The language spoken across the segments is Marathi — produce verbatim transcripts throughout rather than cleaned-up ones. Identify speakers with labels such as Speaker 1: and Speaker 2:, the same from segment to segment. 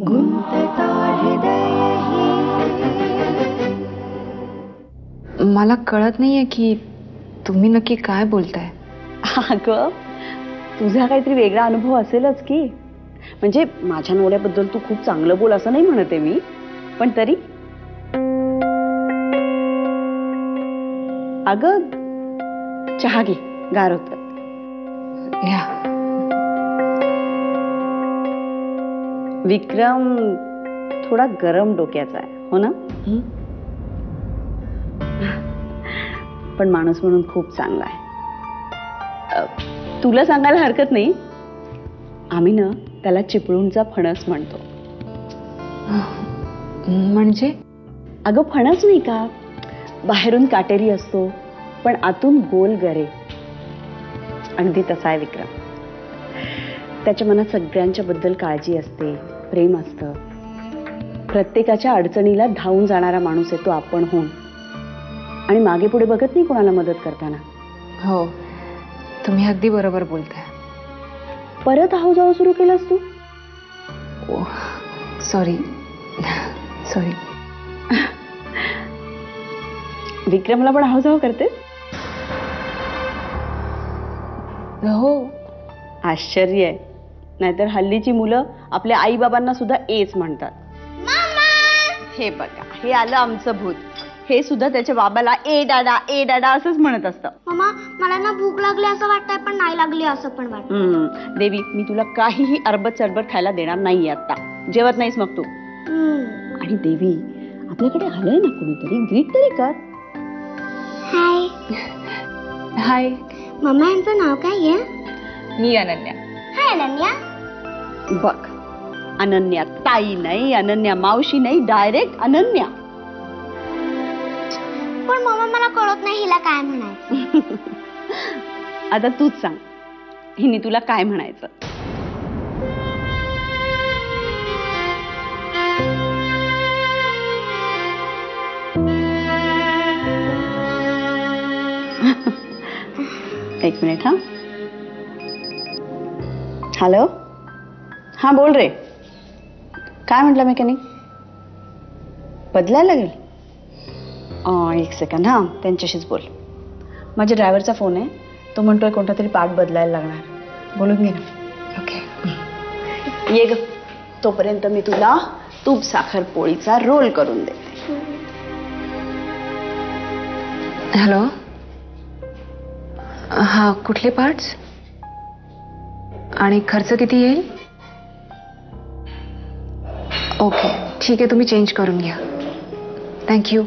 Speaker 1: गुंतता हृदय ही। मला कळत नाहीये की तुम्ही नक्की काय बोलताय।
Speaker 2: अगं तुझा काहीतरी वेगळा अनुभव असेलच की। म्हणजे माझ्या नवऱ्याबद्दल तू खूप चांगलं बोल असं नाही म्हणते मी, पण तरी अगं चहा घे, गार होतं।
Speaker 1: या
Speaker 2: विक्रम थोडा गरम डोक्याचा आहे, हो ना? पण माणूस म्हणून खूप चांगला आहे। अ, तुला सांगायला हरकत नाही, आम्ही ना त्याला चिपळूणचा फणस म्हणतो।
Speaker 1: म्हणजे?
Speaker 2: अगं फणस नाही का, बाहेरून काटेरी असतो पण आतून गोल गरे। अगदी तसा आहे विक्रम। त्याच्या मनात सगळ्यांच्या बद्दल काळजी असते, प्रेम असतं। प्रत्येकाच्या अडचणीला धावून जाणारा माणूस आहे तो आपण होऊन, आणि मागे पुढे बघत नाही कोणाला मदत करताना।
Speaker 1: हो, तुम्ही अगदी बरोबर बोलताय।
Speaker 2: परत हाव जाऊ सुरू केलास तू?
Speaker 1: Sorry sorry.
Speaker 2: विक्रमला पण हाव जाऊ करते?
Speaker 1: हो।
Speaker 2: आश्चर्य आहे, नाहीतर हल्लीची मुलं आपल्या आई बाबांना सुद्धा एच म्हणतात। हे बघा, हे आलं आमचं भूत। हे सुद्धा त्याच्या बाबाला ए डाडा ए डाडा असंच म्हणत असतं।
Speaker 3: मम्मा मला ना भूक लागली असं वाटतंय, पण नाही लागली असं पण वाटतं।
Speaker 2: हम्म देवी, मी तुला काहीही अरबत चरबत खायला देणार नाही आता। जेवत नाहीस मग तू। आणि देवी, आपल्याकडे आलंय ना कोणीतरी, ग्रीट तरी कर।
Speaker 3: हाय
Speaker 1: हाय,
Speaker 3: मम्मा यांचं नाव काय आहे?
Speaker 1: मी अनन्या।
Speaker 3: हाय अनन्या।
Speaker 2: बघ, अनन्या ताई नाही, अनन्या मावशी नाही, डायरेक्ट अनन्या।
Speaker 3: पण मम्मा मला कळत नाही हिला काय म्हणायचं।
Speaker 2: आता तूच सांग, हिने तुला काय म्हणायचं? एक मिनिट हा। हॅलो, हा बोल रे। काय म्हटलं मेकॅनिक? बदलायला लागेल? एक सेकंड हा, त्यांच्याशीच बोल। माझ्या ड्रायव्हरचा फोन आहे, तो म्हणतोय कोणता तरी पार्ट बदलायला लागणार। बोलून घे ना।
Speaker 1: ओके
Speaker 2: ये ग, तोपर्यंत मी तुला तूप साखर पोळीचा रोल करून देते।
Speaker 1: हॅलो, हा कुठले पार्ट्स आणि खर्च किती येईल? ओके ठीक आहे, तुम्ही चेंज करून घ्या। थँक्यू।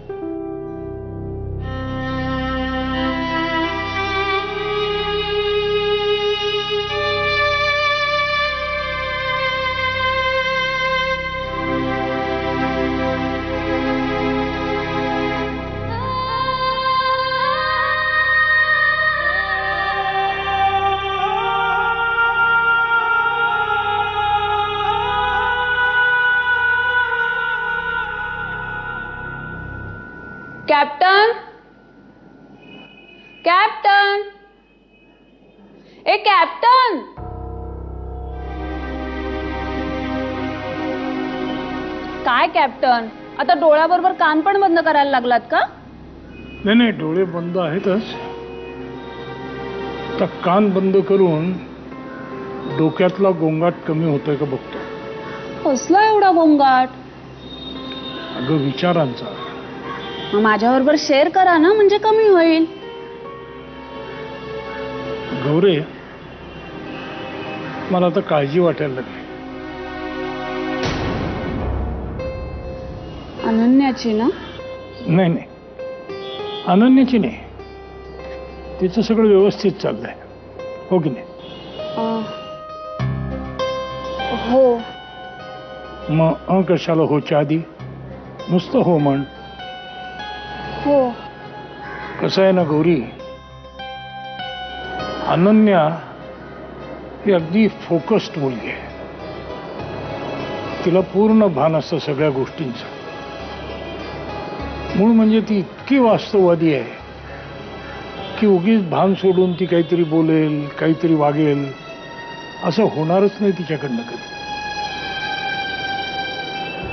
Speaker 4: कॅप्टन, कॅप्टन, ए कॅप्टन। काय कॅप्टन, आता डोळ्याबरोबर कान पण बंद करायला लागलात का?
Speaker 5: नाही नाही, डोळे बंद आहेतच, तर कान बंद करून डोक्यातला गोंगाट कमी होतोय का बघतो।
Speaker 4: कसला एवढा गोंगाट?
Speaker 5: अगं विचारांचा।
Speaker 4: मग माझ्याबरोबर शेअर करा ना, म्हणजे कमी होईल।
Speaker 5: गौरे, मला आता काळजी वाटायला लागली।
Speaker 4: अनन्याची ना?
Speaker 5: नाही नाही, अनन्याची नाही, तिचं सगळं व्यवस्थित चाललंय, हो की नाही?
Speaker 4: हो।
Speaker 5: मग अ कशाला होच्या आधी नुसतं हो म्हण।
Speaker 4: हो।
Speaker 5: कसं आहे ना गौरी, अनन्या ही अगदी फोकस्ड मुलगी आहे। तिला पूर्ण भान असतं सगळ्या गोष्टींचं। मूळ म्हणजे ती इतकी वास्तववादी आहे की उगीच भान सोडून ती काहीतरी बोलेल, काहीतरी वागेल असं होणारच नाही तिच्याकडनं कधी।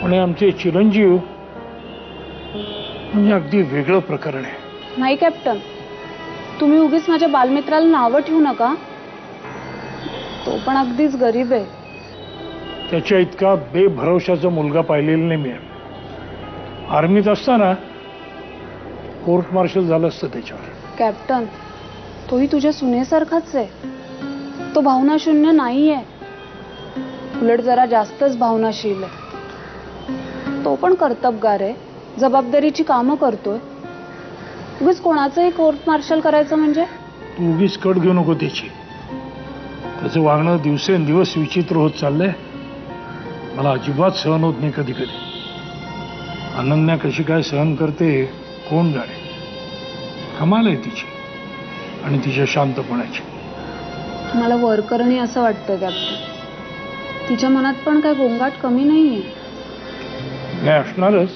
Speaker 5: आणि आमचे चिरंजीव म्हणजे अगदी वेगळं प्रकरण आहे.
Speaker 4: नाही कॅप्टन, तुम्ही उगीच माझ्या बालमित्राला नावं ठेवू नका. तो पण अगदीच गरीब आहे.
Speaker 5: त्याच्या इतका बेभरवशाचा मुलगा पाहिलेला नाही मी. आर्मीत असताना कोर्ट मार्शल झालं असतं त्याच्यावर.
Speaker 4: कॅप्टन, तोही तुझ्या सुनेसारखाच आहे. तो भावनाशून्य नाहीये, उलट जरा जास्तच भावनाशील आहे. तो पण कर्तबगार आहे, जबाबदारीची कामं करतोय. उगीच कोणाचंही कोर्ट मार्शल करायचं म्हणजे?
Speaker 5: तू उगीच कट घेऊ नको त्याची. त्याचं वागणं दिवसेंदिवस विचित्र होत चाललंय. मला अजिबात सहन होत नाही कधी कधी. अनन्या कशी काय सहन करते कोण जाणे. कमाल आहे तिची आणि तिच्या शांतपणाची.
Speaker 4: मला वरकरणी असं वाटतं कॅप्टन, तिच्या मनात पण काय गोंगाट कमी नाहीये.
Speaker 5: नाही असणारच,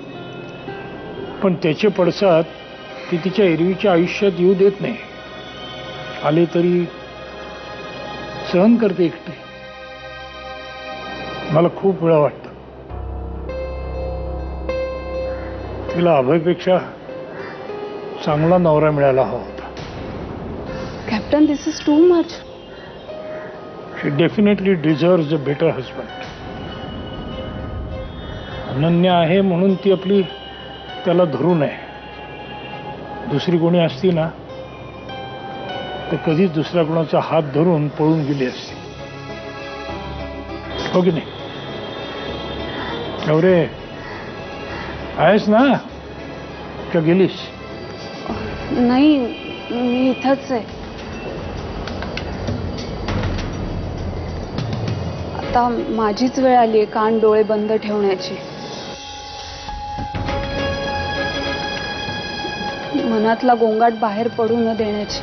Speaker 5: पण त्याचे पडसाद ती तिच्या एरवीच्या आयुष्यात येऊ देत नाही. आले तरी सहन करते एकटी. मला खूप वेळा वाटतं तिला अभयपेक्षा चांगला नवरा मिळायला हवा होता.
Speaker 4: Captain, this is too much.
Speaker 5: She definitely deserves a better husband. Ananya आहे म्हणून ती आपली त्याला धरू नये. दुसरी कोणी असती ना तर कधीच दुसऱ्या कोणाचा हात धरून पळून गेली असती. हो की नाही? एवढे आहेस ना का गेलीस?
Speaker 4: नाही, मी इथंच आहे. आता माझीच वेळ आली आहे कान डोळे बंद ठेवण्याची. मनातला गोंगाट बाहेर पडू न देण्याची.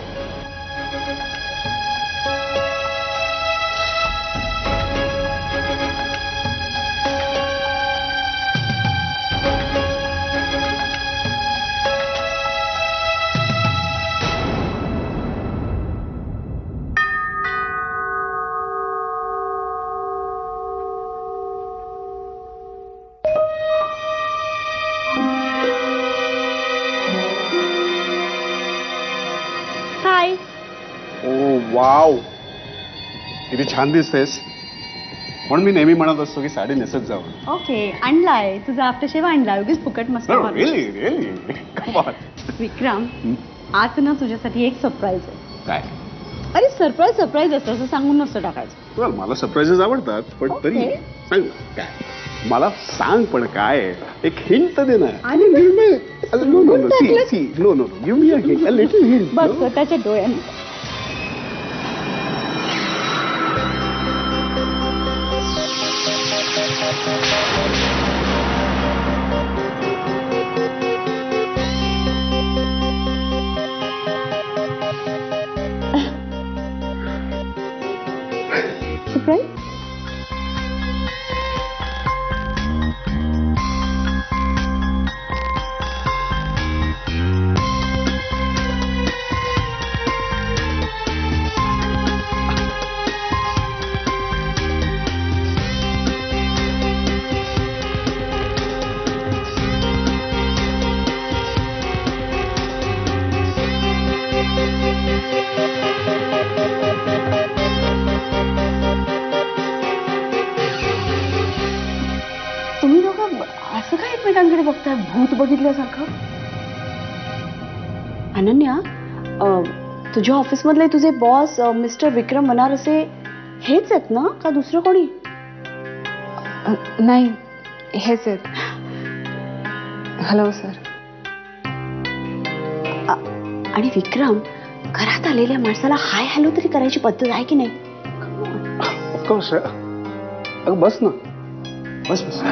Speaker 2: हाय.
Speaker 6: ओ वाव, किती छान दिसतेस. म्हणून मी नेहमी म्हणत असतो की साडी नेसत जावं.
Speaker 2: ओके, आणलाय तुझा आफ्टरशेव आणलाय. उगीच फुकट मस्त मारून.
Speaker 6: Really really come on.
Speaker 2: Vikram, आज ना तुझ्यासाठी एक सरप्राईज आहे.
Speaker 6: काय?
Speaker 2: अरे सरप्राईज सरप्राईज असतं, असं सांगून नसतं टाकायचं.
Speaker 6: well, मला सरप्राईजेस आवडतात, पण तरी
Speaker 2: Okay.
Speaker 6: सांग ना, काय मला सांग. पण काय आहे? एक हिंट दे ना.
Speaker 2: आणि
Speaker 6: no no no see see no no give me a hint, a little hint.
Speaker 2: बघ त्याच्या डोळ्याने. सरप्राईज. तुम्ही दोघं असं काय एकमेकांकडे बघताय भूत बघितल्यासारखं? अनन्या, अं, तुझ्या ऑफिसमधले तुझे बॉस मिस्टर विक्रम बनारसे हेच आहेत ना का दुसरं कोणी?
Speaker 1: अ, नाही, हेच आहेत. Hello sir.
Speaker 2: आणि विक्रम, घरात आलेल्या माणसाला हाय हॅलो तरी करायची पद्धत आहे की नाही?
Speaker 6: ऑफकोर्स. अगं बस ना, बस बस.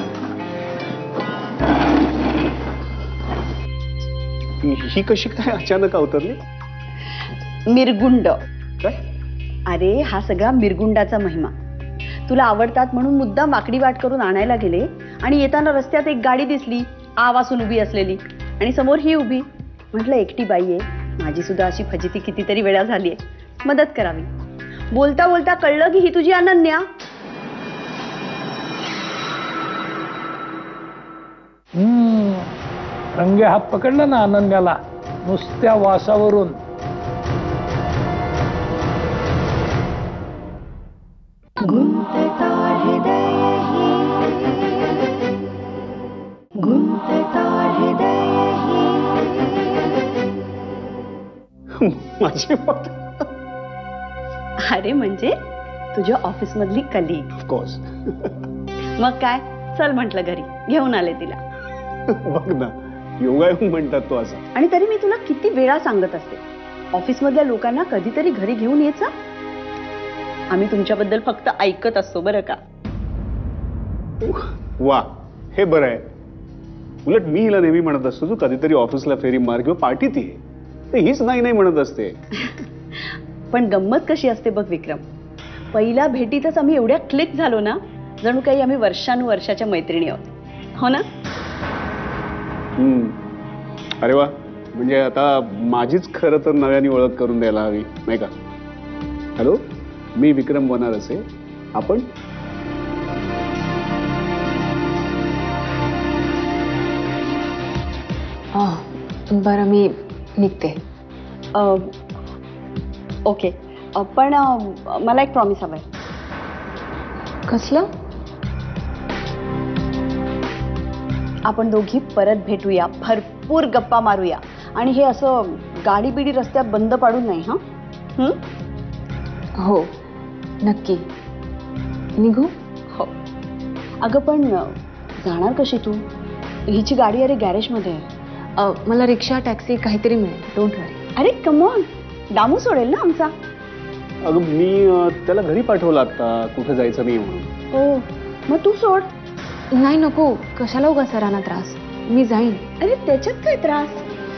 Speaker 6: ही कशी काय अचानक अवतरली?
Speaker 2: मिरगुंड.
Speaker 6: काय?
Speaker 2: अरे हा सगळा मिरगुंडाचा महिमा. तुला आवडतात म्हणून मुद्दाम वाकडी वाट करून आणायला गेले आणि येताना रस्त्यात एक गाडी दिसली आवासून उभी असलेली आणि समोर ही उभी. म्हटलं एकटी बाई आहे, माझी सुद्धा अशी फजिती कितीतरी वेळा झाली आहे, मदत करावी. बोलता बोलता कळलं की ही तुझी अनन्या.
Speaker 5: हम्म रंगे हात पकडला ना अनन्याला नुसत्या वासावरून.
Speaker 6: माझी बात
Speaker 2: अरे म्हणजे तुझ्या ऑफिस मधली कलीग.
Speaker 6: ऑफकोर्स.
Speaker 2: मग काय, चल म्हटलं घरी, घेऊन आले तिला.
Speaker 6: बघ ना, योगायोग म्हणतात तो असा.
Speaker 2: आणि तरी मी तुला किती वेळा सांगत असते, ऑफिस मधल्या लोकांना कधीतरी घरी घेऊन यायचं. आम्ही तुमच्याबद्दल फक्त ऐकत असतो बरं का.
Speaker 6: वा, हे बरं आहे. उलट मी हिला नेहमी म्हणत असतो तू कधीतरी ऑफिसला फेरी मार किंवा पार्टीत ये, तर हीच नाही नाही म्हणत असते.
Speaker 2: पण गंमत कशी असते बघ विक्रम, पहिल्या भेटीतच आम्ही एवढ्या क्लिक झालो ना, जणू काही आम्ही वर्षानुवर्षाच्या मैत्रिणी आहोत. हो ना?
Speaker 6: हम्म. अरे वा, म्हणजे आता माझीच खरं तर नव्याने ओळख करून द्यायला हवी नाही का. हॅलो, मी विक्रम बनारसे. आपण
Speaker 1: बरं मी निघते.
Speaker 2: अ, ओके. अ, पण अ, मला एक प्रॉमिस हवंय.
Speaker 1: कसलं?
Speaker 2: आपण दोघी परत भेटूया, भरपूर गप्पा मारूया, आणि हे असं गाडी बिडी रस्त्यात बंद पाडून नाही. हा हं?
Speaker 1: हो नक्की. निघू?
Speaker 2: हो. अगं पण अ, जाणार कशी तू? हिची गाडी अरे गॅरेजमध्ये आहे.
Speaker 1: अ, मला रिक्षा टॅक्सी काहीतरी मिळेल, डोंट वरी.
Speaker 2: अरे कमॉन, दामू सोडेल ना आमचा.
Speaker 6: अगं मी अं, त्याला घरी पाठवलं आता, कुठे जायचं नाही म्हणून.
Speaker 2: हो, मग तू सोड.
Speaker 1: नाही नको, कशाला उगा सरांना त्रास, मी जाईन.
Speaker 2: अरे त्याच्यात काय त्रास.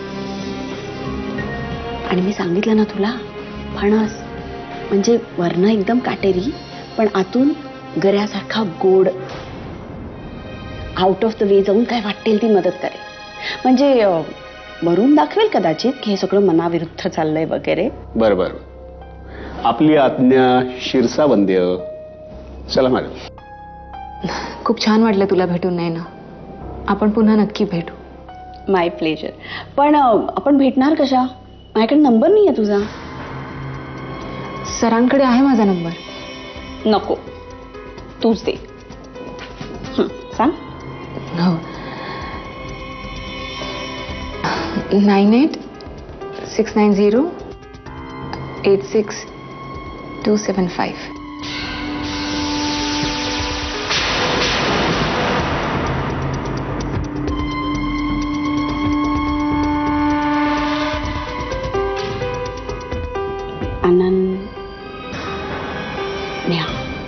Speaker 2: आणि मी सांगितलं ना तुला, फणस म्हणजे वर्ण एकदम काटेरी पण आतून गऱ्यासारखा गोड. आउट ऑफ द वे जाऊन काय वाटेल ती मदत करेल. म्हणजे अं, वरून दाखवेल कदाचित की हे सगळं मनाविरुद्ध चाललंय वगैरे.
Speaker 6: बरं बरं, आपली आज्ञा शिरसा वंद्य. चला मॅडम.
Speaker 1: खूप छान वाटलं तुला भेटून. नाही ना, आपण पुन्हा नक्की भेटू.
Speaker 2: My pleasure. पण अं, आपण भेटणार कशा? माझ्याकडे नंबर नाही आहे तुझा.
Speaker 1: सरांकडे आहे माझा नंबर.
Speaker 2: नको, तूच दे. हं, सांग.
Speaker 1: हो, nine eight six nine zero eight six two seven five.
Speaker 2: Ananya.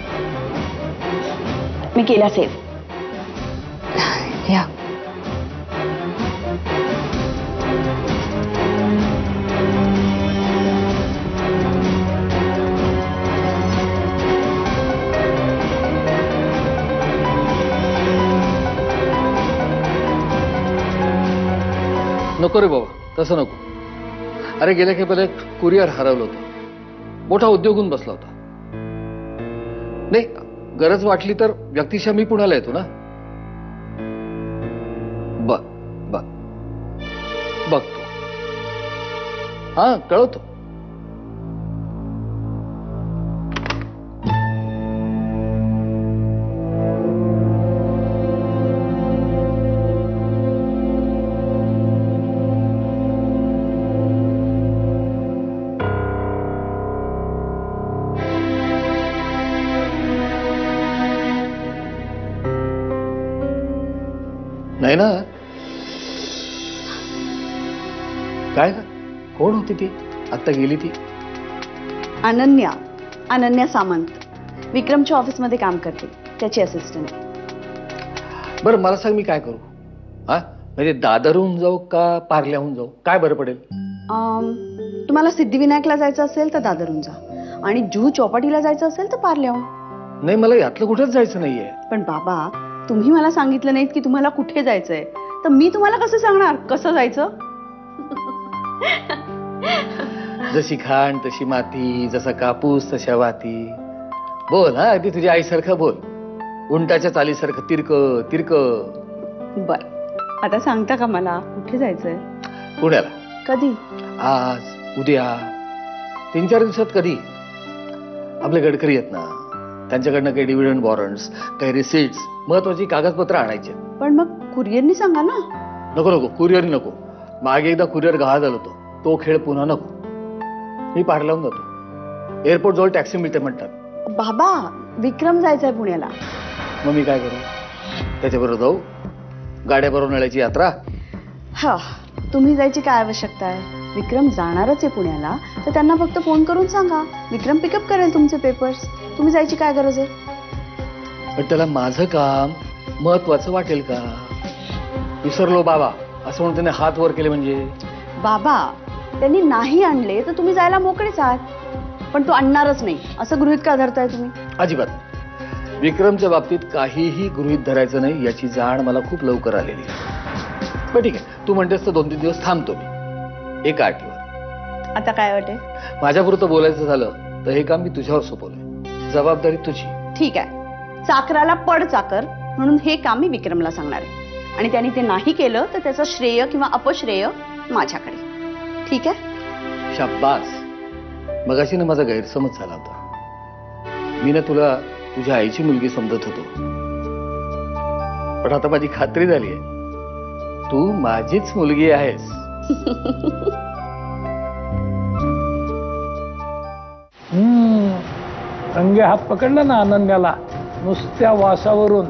Speaker 2: मी केला सेव.
Speaker 1: या.
Speaker 7: नको रे बाबा, तसं नको. अरे गेल्या खेपेला एक कुरिअर हरवलं होतं, मोठा उद्योग होऊन बसला होता. नाही, गरज वाटली तर व्यक्तिशः मी पुण्याला येतो ना. बघ बघ बघतो. हा, कळवतो. नाही ना. काय का, कोण होती ती आता गेली ती?
Speaker 2: अनन्या. अनन्या सामंत. विक्रमच्या ऑफिसमध्ये काम करते, त्याची असिस्टंट.
Speaker 7: बरं मला सांग, मी काय करू? हा, म्हणजे दादरहून जाऊ का पार्ल्याहून जाऊ, काय बरं पडेल?
Speaker 2: अम, तुम्हाला सिद्धिविनायकला जायचं असेल तर दादरून जा, आणि जुहू चौपाटीला जायचं असेल तर पार्ल्याहून.
Speaker 7: नाही, मला यातलं कुठेच जायचं नाहीये.
Speaker 2: पण बाबा, तुम्ही मला सांगितलं नाहीत की तुम्हाला कुठे जायचंय, तर मी तुम्हाला कसं सांगणार कसं जायचं?
Speaker 7: जशी खाण तशी माती, जसा कापूस तशा वाती. बोल, हा, अगदी तुझ्या आईसारखं बोल. उंटाच्या चालीसारखं तिरक तिरक.
Speaker 2: बर, आता सांगता का मला कुठे जायचंय?
Speaker 7: पुण्याला.
Speaker 2: कधी?
Speaker 7: आज, उद्या, तीन चार दिवसात. कधी? आपले गडकरी आहेत ना, त्यांच्याकडनं काही डिव्हिडंड वॉरंट्स, काही रिसिट्स, महत्वाची कागदपत्र आणायचे.
Speaker 2: पण मग कुरिअरनी सांगा ना.
Speaker 7: नको नको, कुरिअर नको. मागे एकदा कुरिअर गहाळ झालं होतं, तो खेळ पुन्हा नको. मी पार लावून जातो. एअरपोर्ट जवळ टॅक्सी मिळते म्हणतात.
Speaker 2: बाबा, विक्रम जायचंय पुण्याला.
Speaker 7: मग मी काय करू? त्याच्याबरोबर जाऊ? गाड्या भरून नेण्याची यात्रा?
Speaker 2: हा, तुम्ही जायची काय आवश्यकता आहे? विक्रम जाणारच आहे पुण्याला, तर त्यांना फक्त फोन करून सांगा, विक्रम पिकअप करेल तुमचे पेपर्स. तुम्ही जायची काय गरज आहे?
Speaker 7: पण त्याला माझं काम महत्वाचं वाटेल का? विसरलो बाबा असं म्हणून त्याने हात वर केले म्हणजे?
Speaker 2: बाबा, त्यांनी नाही आणले तर तुम्ही जायला मोकळेच आहात, पण तो आणणारच नाही असं गृहीत का धरताय तुम्ही?
Speaker 7: अजिबात. विक्रमच्या बाबतीत काहीही गृहीत धरायचं नाही याची जाण मला खूप लवकर आलेली आहे. पण ठीक आहे, तू म्हणतेस तर दोन तीन दिवस थांबतो मी, एका अटीवर.
Speaker 2: आता काय वाटे?
Speaker 7: माझ्यापुरतं बोलायचं झालं तर हे काम मी तुझ्यावर सोपवलंय, जबाबदारी तुझी.
Speaker 2: ठीक आहे, चाकराला पड चाकर म्हणून हे काम मी विक्रमला सांगणार आहे, आणि त्यांनी ते नाही केलं तर त्याचं श्रेय किंवा अपश्रेय माझ्याकडे. ठीक आहे?
Speaker 7: शाब्बास. मगाशी ना माझा गैरसमज झाला होता. मी ना तुला तुझ्या आईची मुलगी समजत होतो, पण आता माझी खात्री झाली आहे तू माझीच मुलगी आहेस.
Speaker 5: हम्म अंगे हात पकडला ना अनन्याला नुसत्या वासावरून.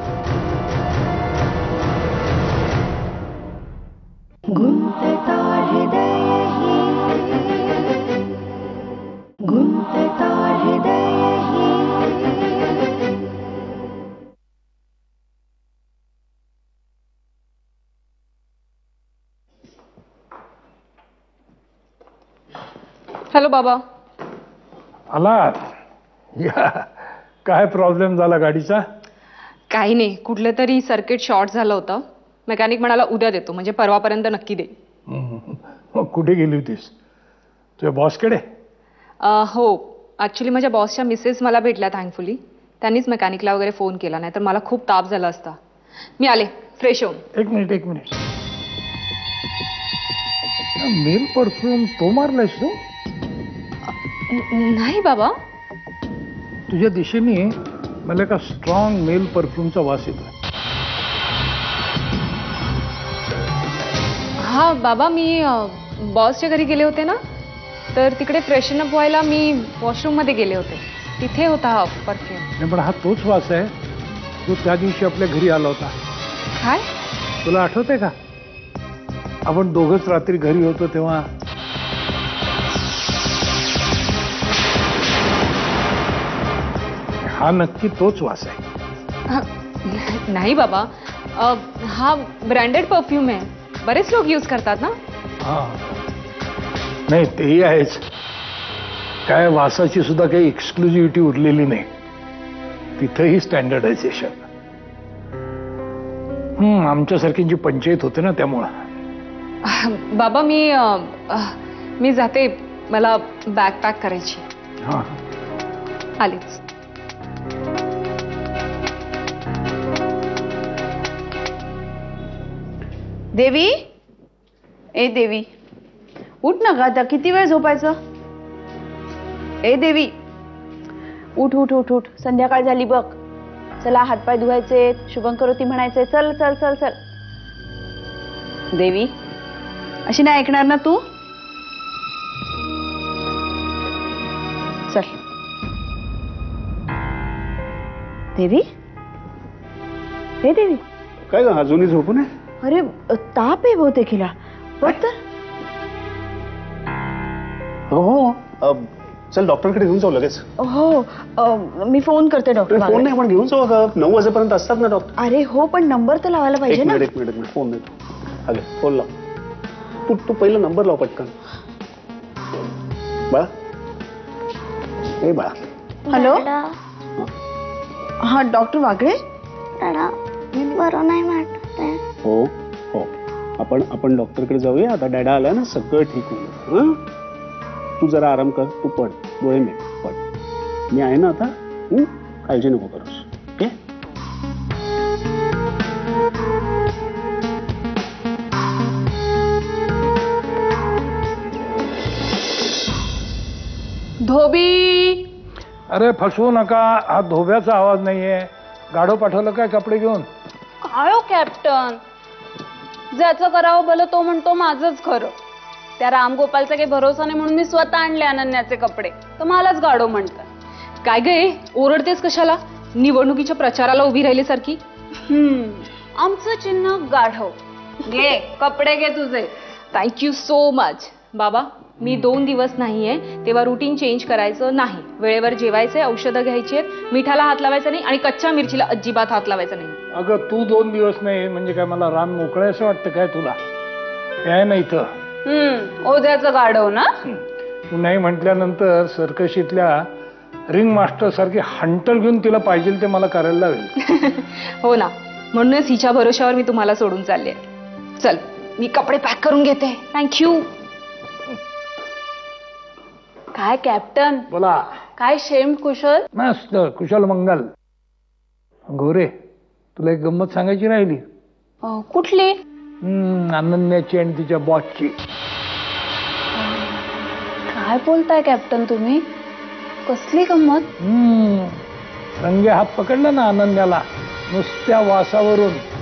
Speaker 1: हॅलो बाबा.
Speaker 5: आलात? या, काय प्रॉब्लेम झाला गाडीचा?
Speaker 1: काही नाही, कुठलं तरी सर्किट शॉर्ट झालं होतं. मेकॅनिक म्हणाला उद्या देतो, म्हणजे परवापर्यंत नक्की दे.
Speaker 5: मग कुठे गेली होतीस? तुझ्या बॉसकडे?
Speaker 1: हो, ॲक्च्युली माझ्या बॉसच्या मिसेस मला भेटल्या थँकफुली. त्यांनीच मेकॅनिकला वगैरे फोन केला, नाही तर मला खूप ताप झाला असता. मी आले फ्रेश होऊन.
Speaker 5: एक मिनिट एक मिनिट मेल परफ्यूम तो मारलायस तू?
Speaker 1: नाही बाबा.
Speaker 5: तुझ्या दिशेने मला एका स्ट्रॉंग मेल परफ्यूमचा वास येतोय.
Speaker 1: हा बाबा, मी बॉसच्या घरी गेले होते ना, तर तिकडे फ्रेशन अप व्हायला मी वॉशरूम मध्ये गेले होते, तिथे होता हा परफ्यूम.
Speaker 5: नाही पण हा तोच वास आहे जो त्या दिवशी आपल्या घरी आला होता.
Speaker 1: काय?
Speaker 5: तुला आठवतंय का आपण दोघंच रात्री घरी होतो तेव्हा? हा नक्की तोच वास आहे.
Speaker 1: नाही बाबा, अ, हा ब्रँडेड परफ्यूम आहे, बरेच लोक यूज करतात ना.
Speaker 5: हा नाही तेही आहेच, काय वासाची सुद्धा काही एक्सक्लुझिव्हिटी उरलेली नाही, तिथेही स्टँडर्डायझेशन. हम्म आमच्यासारख्यांची पंचायत होते ना त्यामुळं.
Speaker 1: बाबा मी अ, मी जाते, मला बॅग पॅक करायची.
Speaker 5: हा
Speaker 1: आलीच.
Speaker 2: देवी, ए देवी, उठ ना ग, आता किती वेळ झोपायचं? ए देवी, उठ उठ उठ उठ, संध्याकाळ झाली बघ. चला हातपाय धुवायचे, शुभंकरोती म्हणायचे. चल चल चल चल. देवी, अशी नाही ऐकणार ना तू? चल. देवी, हे देवी,
Speaker 6: काय ग अजूनही झोपू नये?
Speaker 2: अरे ताप आहे बहुतेक हिला, बघ तर.
Speaker 6: हो हो अ, चल डॉक्टरकडे घेऊन जाऊ लगेच.
Speaker 2: हो, अ, मी फोन करते डॉक्टर.
Speaker 6: फोन नाही पण घेऊन जाऊ अगं, नऊ वाजेपर्यंत असतात ना डॉक्टर.
Speaker 2: अरे हो, पण नंबर तर लावायला पाहिजे
Speaker 6: एक
Speaker 2: ना.
Speaker 6: मिनिट एक मिनिट मी फोन देतो. अगे फोन लाव. तू तू पहिला नंबर लाव पटकन. बाळा, ए बाळा.
Speaker 2: हॅलो.
Speaker 3: दादा,
Speaker 2: हा डॉक्टर वागळे.
Speaker 3: दादा, बरं नाही वाटत आहे.
Speaker 6: हो हो आपण आपण डॉक्टरकडे जाऊया. आता डॅडा आलाय ना, सगळं ठीक होईल. हं? तू जरा आराम कर, तू पड, डोळे मी पड, मी आहे ना आता. हं? काळजी नको करूस. ओके.
Speaker 5: अरे फसवू नका, हा धोब्याचा आवाज नाहीये. गाडो पाठवलं काय कपडे घेऊन?
Speaker 4: काय हो कॅप्टन, ज्याचं करावं भलं तो म्हणतो माझंच खरं. त्या रामगोपालचा काही भरोसा नाही म्हणून मी स्वतः आणले अनन्याचे कपडे, तर मलाच गाडो म्हणतात.
Speaker 1: काय गे ओरडतेस कशाला? निवडणुकीच्या प्रचाराला उभी राहिल्यासारखी.
Speaker 4: हम्म, आमचं चिन्ह गाढव. घे कपडे घे तुझे.
Speaker 1: Thank you so much. बाबा मी दोन दिवस नाहीये तेव्हा रुटीन चेंज करायचं नाही. वेळेवर जेवायचे, औषधं घ्यायची आहेत, मिठाला हात लावायचा नाही आणि कच्च्या मिरचीला अजिबात हात लावायचा नाही.
Speaker 5: अगं तू दोन दिवस नाही म्हणजे काय मला रान मोकळं असं वाटतं काय तुला? काय नाही इथं.
Speaker 4: हम्म, ओझ्याचं गाढव ना.
Speaker 5: तू नाही म्हटल्यानंतर सर्कशीतल्या रिंग मास्टर सारखी हंटर घेऊन तिला पाहिजे ते मला करायला लावेल.
Speaker 1: हो ना, म्हणूनच हिच्या भरोशावर मी तुम्हाला सोडून चालले. चल मी कपडे पॅक करून घेते. थँक्यू.
Speaker 4: काय कॅप्टन,
Speaker 5: बोला.
Speaker 4: काय शेम कुशल.
Speaker 5: मस्त कुशल मंगल. गोरे तुला एक गंमत सांगायची राहिली.
Speaker 4: अं, कुठली?
Speaker 5: हम्म, अनन्याची आणि तिच्या बॉसची.
Speaker 4: काय बोलताय कॅप्टन तुम्ही? कसली गंमत?
Speaker 5: हम्म, रंगे हात पकडला ना अनन्याला नुसत्या वासावरून.